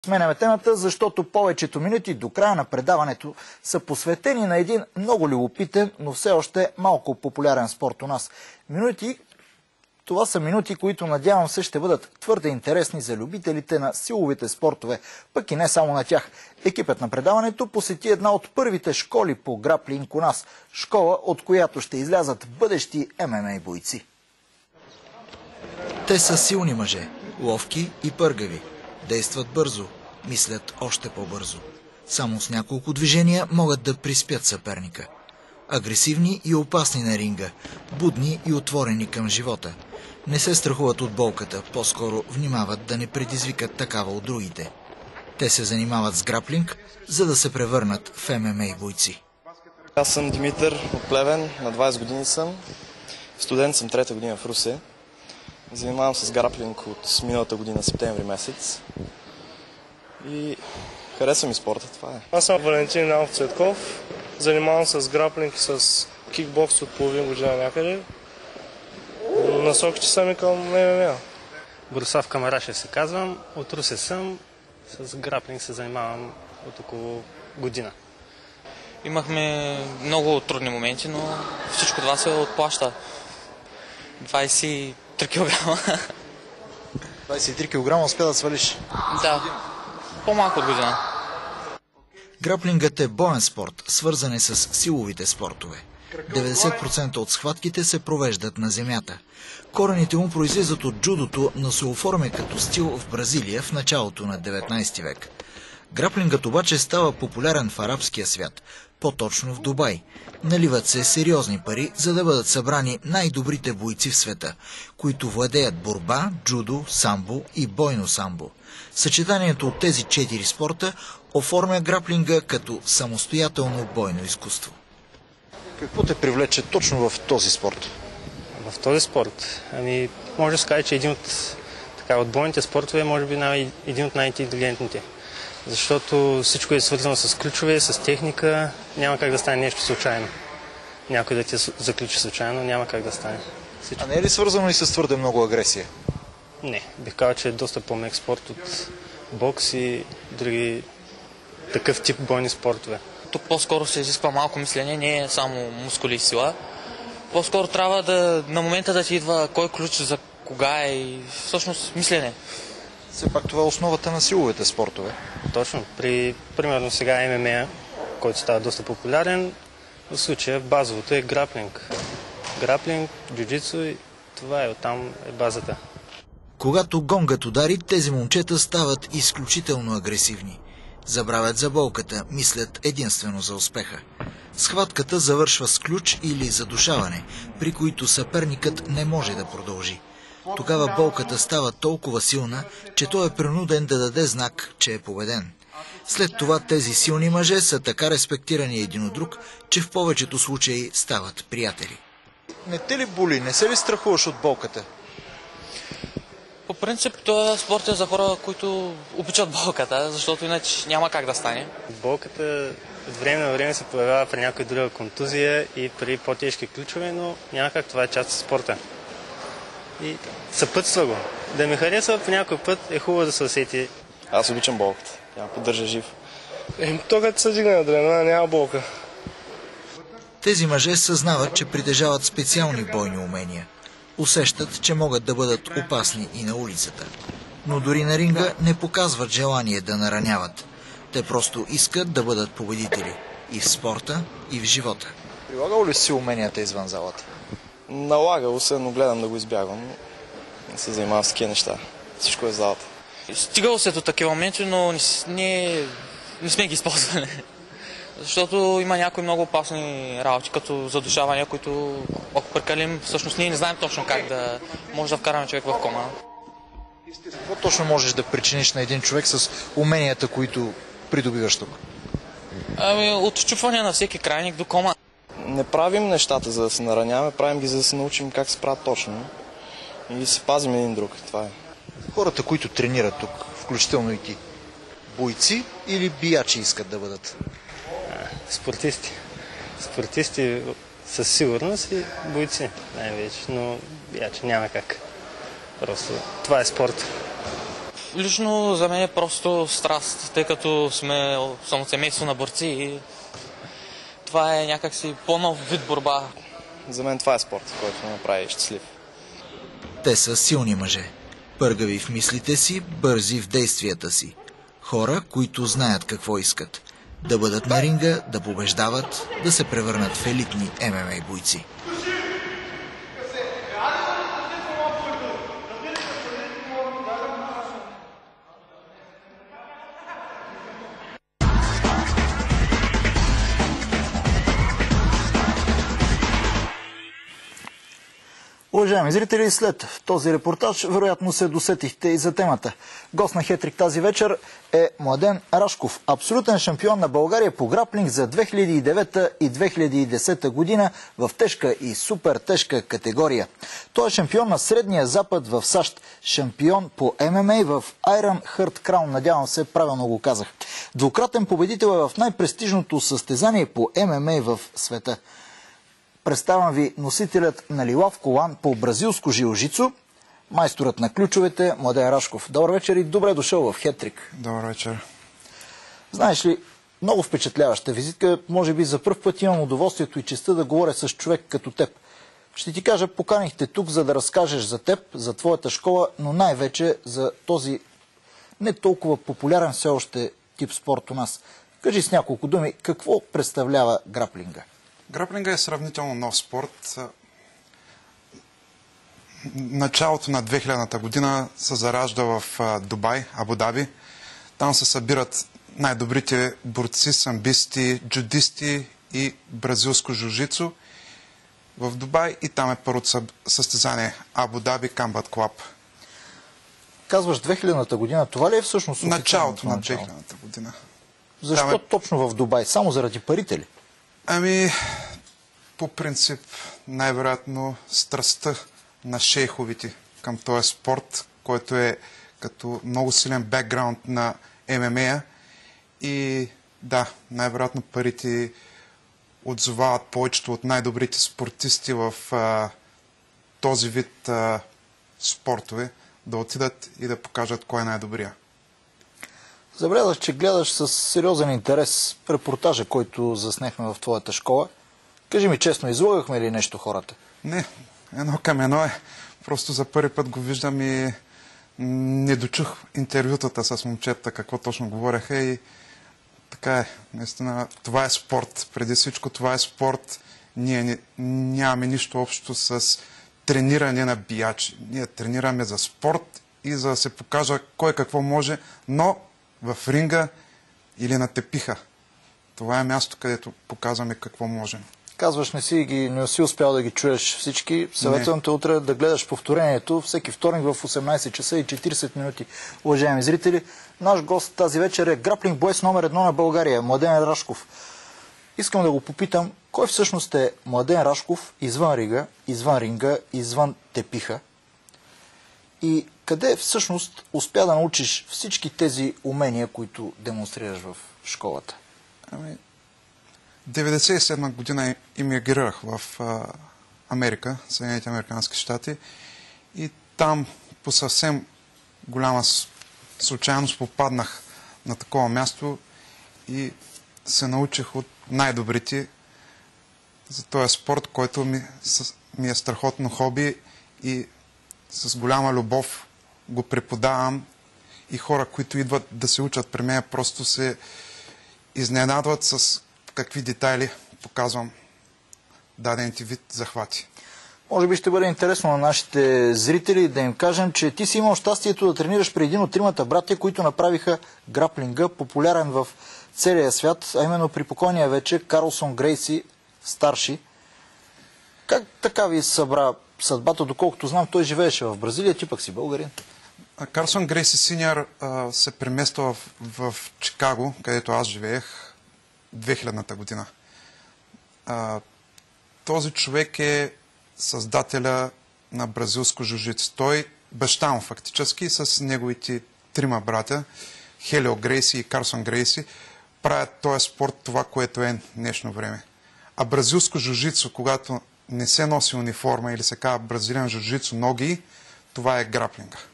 Сменяме темата, защото повечето минути до края на предаването са посветени на един много любопитен, но все още малко популярен спорт у нас. Това са минути, които надявам се ще бъдат твърде интересни за любителите на силовите спортове, пък и не само на тях. Екипът на предаването посети една от първите школи по граплинг у нас. Школа, от която ще излязат бъдещи ММА бойци. Те са силни мъже, ловки и пъргави. Действат бързо, мислят още по-бързо. Само с няколко движения могат да приспят съперника. Агресивни и опасни на ринга, будни и отворени към живота. Не се страхуват от болката, по-скоро внимават да не предизвикат такава от другите. Те се занимават с граплинг, за да се превърнат в ММА бойци. Аз съм Димитър от Плевен, на 20 години съм. Студент съм, 3-та година в Русе. Занимавам се с граплинг от миналата година, септември месец. И харесвам и спорта, това е. Аз съм Валентин Нанов Цветков. Занимавам се с граплинг и с кикбокс от половин година някъде. Насоките са ми към ММА. Борислав Камарашев се казвам. От Русе съм. С граплинг се занимавам от около година. Имахме много трудни моменти, но всичко това се отплаща. 23 кг. 23 кг успя да свалиш? Да, по-малко от година. Граплингът е боен спорт, свързан е с силовите спортове. 90% от схватките се провеждат на земята. Корените му произлизат от джудото, но се оформя като стил в Бразилия в началото на 19 век. Граплингът обаче става популярен в арабския свят, по-точно в Дубай. Наливат се сериозни пари, за да бъдат събрани най-добрите бойци в света, които владеят борба, джудо, самбо и бойно самбо. Съчетанието от тези 4 спорта оформя граплинга като самостоятелно бойно изкуство. Какво те привлече точно в този спорт? В този спорт? Може да се каже, че един от бойните спортове може би един от най-интелигентните. Защото всичко е свързано с ключове, с техника. Няма как да стане нещо случайно. Някой да ти заключи случайно, няма как да стане. А не е ли свързано и с твърде много агресия? Не, бих казал, че е доста по-мек спорт от бокс и други такъв тип бойни спортове. Тук по-скоро се изисква малко мислене, не е само мускули и сила. По-скоро трябва на момента да ти идва кой ключ за кога е и всъщност мислене. Все пак това е основата на силовите спортове. Точно. Примерно сега ММА, който става доста популярен, в случая базовото е граплинг. Граплинг, джуджицу и това е, оттам е базата. Когато гонгът удари, тези момчета стават изключително агресивни. Забравят за болката, мислят единствено за успеха. Схватката завършва с ключ или задушаване, при които съперникът не може да продължи. Тогава болката става толкова силна, че той е принуден да даде знак, че е победен. След това тези силни мъже са така респектирани един от друг, че в повечето случаи стават приятели. Не те ли боли? Не се ли страхуваш от болката? По принцип, този спорт е за хора, които обичат болката, защото иначе няма как да стане. Болката от време на време се появява при някоя друга контузия и при по-тежки ключове, но няма как, това е част от спорта. И съпътства го. Да ми харесва по някой път е хубаво да се усети. Аз обичам болката, тя поддържа жив. То като се дигне адреналина, няма болка. Тези мъже съзнават, че притежават специални бойни умения. Усещат, че могат да бъдат опасни и на улицата. Но дори на ринга не показват желание да нараняват. Те просто искат да бъдат победители. И в спорта, и в живота. Прилагал ли си уменията извън залата? Налагало се, но гледам да го избягвам. Не се занимавам с такива неща. Всичко е в залата. Стигало се до такива моменти, но не сме ги използвали. Защото има някои много опасни работи, като задушавания, които ако прекалим, всъщност ние не знаем точно как да може да вкараме човек в кома. Какво точно можеш да причиниш на един човек с уменията, които придобиваш тук? От счупване на всеки крайник до кома. Не правим нещата, за да се нараняваме, правим ги, за да се научим как се правят точно. И се пазим един друг. Това е. Хората, които тренират тук, включително и ти, бойци или биячи искат да бъдат? Спортисти. Спортисти със сигурност и бойци най-вече, но биячи няма как. Просто това е спорт. Лично за мен е просто страст, тъй като съм от семейство на борци и това е някакси по-нов вид борба. За мен това е спорт, който ме направи щастлив. Те са силни мъже. Пъргави в мислите си, бързи в действията си. Хора, които знаят какво искат. Да бъдат на ринга, да побеждават, да се превърнат в елитни ММА бойци. Уважаеми зрители, след този репортаж вероятно се досетихте и за темата. Гост на Хетрик тази вечер е Младен Рашков, абсолютен шампион на България по граплинг за 2009 и 2010 година в тежка и супер тежка категория. Той е шампион на Средния Запад в САЩ, шампион по ММА в Iron Heart Crown, надявам се правилно го казах. Двукратен победител е в най-престижното състезание по ММА в света. Представям ви носителят на лилав колан по бразилско жилжицу, майсторът на ключовете Младен Рашков. Добър вечер и добре дошъл в Хетрик. Добър вечер. Знаеш ли, много впечатляваща визитка. Може би за пръв път имам удоволствието и честта да говоря с човек като теб. Ще ти кажа, поканихте тук, за да разкажеш за теб, за твоята школа, но най-вече за този не толкова популярен все още тип спорт у нас. Кажи с няколко думи, какво представлява граплинга? Граплинга е сравнително нов спорт. Началото на 2000-та година се заражда в Дубай, Абу Даби. Там се събират най-добрите борци, самбисти, джудисти и бразилско жужицу в Дубай, и там е първото състезание Абу Даби Комбат Клаб. Казваш 2000-та година, това ли е всъщност началото на 2000-та година? Защо точно в Дубай? Само заради парите ли? Ами, по принцип, най-вероятно страстта на шейховите към този спорт, който е като много силен бекграунд на ММА, и да, най-вероятно парите отзовават повечето от най-добрите спортисти в този вид спортове да отидат и да покажат кой е най-добрия. Забелязах, че гледаш с сериозен интерес репортажа, който заснехме в твоята школа. Кажи ми честно, излагахме ли нещо хората? Не, едно към едно е. Просто за първи път го виждам и не дочух интервютата с момчета, какво точно говореха, и така е. Наистина, това е спорт. Преди всичко това е спорт. Ние нямаме нищо общо с трениране на биячи. Ние тренираме за спорт и за да се покажа кой какво може, но в ринга или на тепиха. Това е място, където показваме какво можем. Казваш, не си успял да ги чуеш всички. Съветвам те утре да гледаш повторението всеки вторник в 18 часа и 40 минути. Уважаеми зрители, наш гост тази вечер е граплинг боец номер 1 на България, Младен Рашков. Искам да го попитам, кой всъщност е Младен Рашков извън ринга, извън тепиха? И къде всъщност успя да научиш всички тези умения, които демонстрираш в школата? Ами, 1997 година имигрирах в Америка, Съединените американски щати, и там по съвсем голяма случайност попаднах на такова място и се научих от най-добрите за този спорт, който ми е страхотно хоби, и с голяма любов го преподавам, и хора, които идват да се учат при мен, просто се изненадват с какви детайли показвам дадените вид захвати. Може би ще бъде интересно на нашите зрители да им кажем, че ти си имал щастието да тренираш при един от тримата братя, които направиха граплинга популярен в целия свят, а именно при покойния вече Карлсон Грейси старши. Как така ви събра съдбата? Доколкото знам, той живееше в Бразилия, ти пък си българин. Карлсон Грейси синьор се премества в Чикаго, където аз живеех 2000-та година. Този човек е създателя на бразилско жужицу. Той, баща му фактически, с неговите трима братя, Хелио Грейси и Карлсон Грейси, правят този спорт това, което е днешно време. А бразилско жужицу, когато не се носи униформа или се казва бразилен жужицу ноги, това е граплинга.